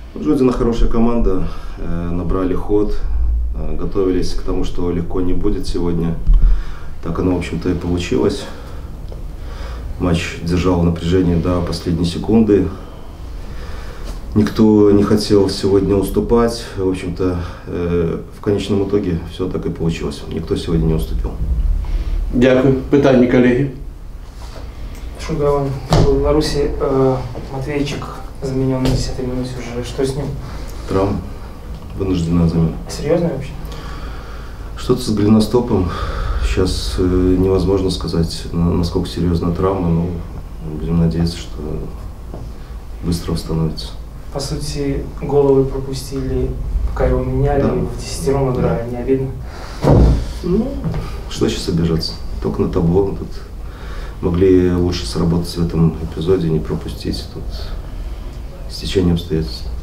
Жодина хорошая команда, набрали ход, готовились к тому, что легко не будет сегодня. Так оно, в общем-то, и получилось. Матч держал напряжение до последней секунды. Никто не хотел сегодня уступать. В общем-то, в конечном итоге все так и получилось. Никто сегодня не уступил. Дякую. Питання, колеги. Шугаван в Беларуси, Матвейчик заменен на 10-й минуте уже. Что с ним? Травма. Вынужденная замена. Серьезно вообще? Что-то с голеностопом. Сейчас невозможно сказать, насколько серьезная травма, но будем надеяться, что быстро восстановится. По сути, головы пропустили, пока его меняли, да. В 10-ром играли, не обидно? Ну, что сейчас обижаться? Только на табло. Тут могли лучше сработать в этом эпизоде, не пропустить. Тут стечение обстоятельств.